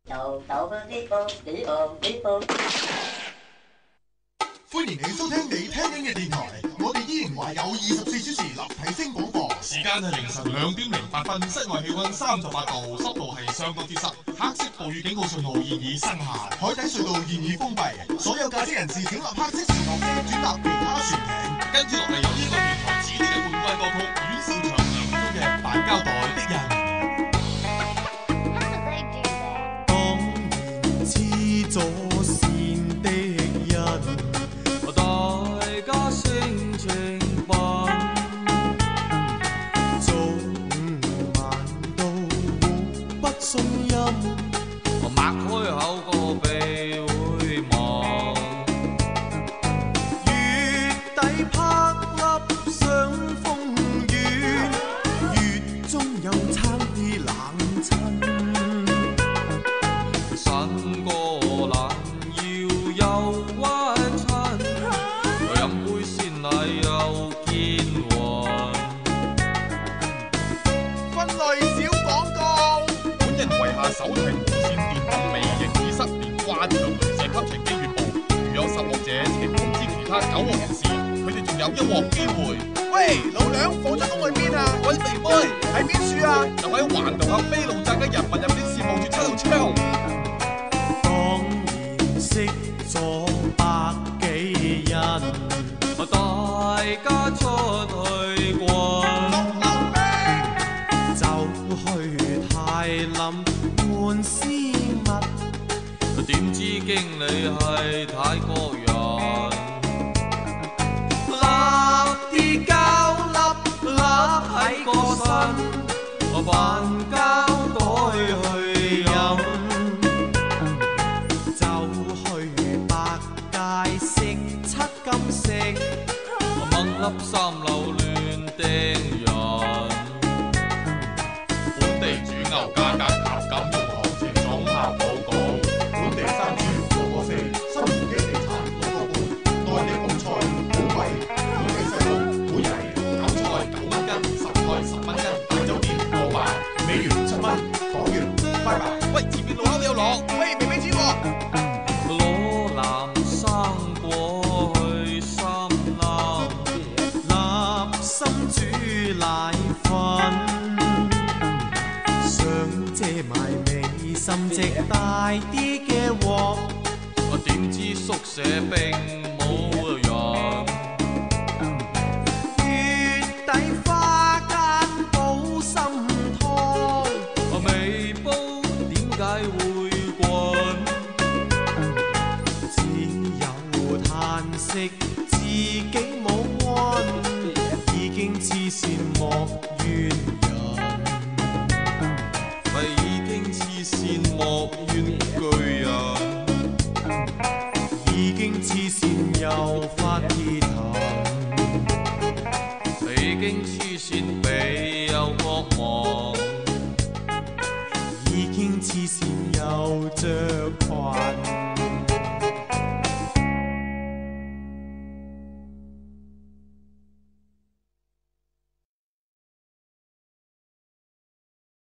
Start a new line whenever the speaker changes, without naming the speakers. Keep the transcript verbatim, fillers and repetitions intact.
歡迎你收聽你聽緊嘅電台，我哋依然懷有二十四小時立體聲廣播，時間係凌晨兩點零八分，室外氣溫三十八度，濕度係相當之濕，黑色暴雨警告信號現已生效，海底隧道現已封閉，所有駕駛人士請立刻即時落車轉搭其他船艇。跟住落嚟有呢個電台指定嘅冠軍歌曲，阮兆祥梁中嘅《扮膠袋的人》。
當然黐咗線的人。大家性情笨，早晚都互不信任，我擘開口個鼻會望，月底拍粒上風雨，月中有差啲冷親，新個懶腰又屈親。又見雲，
分類小廣告。
本人遺下手提無線電筒微型耳塞，連掛牆鐳射吸塵機月報。如有實獲者，請通知其他九獲人士，佢哋仲有一獲機會。
喂，老娘放咗工去邊啊？
喂，肥妹
喺邊處啊？
就喺環道合飛路站嘅人民入邊事務處七號窗。
當然識咗百幾人。大家出去滾，走去泰林換絲襪，點知經理係泰國人，立啲膠粒笠喺個身，扮膠袋去飲，走去百佳食七金色。粒三樓亂掟人，
本地主牛價格靠金融行情總效報告，
本地山豬個個四，新鴻基地產六個半，內地紅菜好貴，本地細路每日韭菜九蚊斤，十菜十蚊斤，大酒店過百，美元七蚊，港元拜拜。
喂，前面路口有落，
喂，未俾錢喎。
攞藍生果去森林。心煮奶粉，想遮埋美心值大啲嘅鑊，我點知宿舍並冇人，月底花間補心湯，我未煲點解會滾，只有嘆息自己冇安。已經黐線莫怨人，咪已經黐線莫怨巨人，已經黐線又發鐵頭。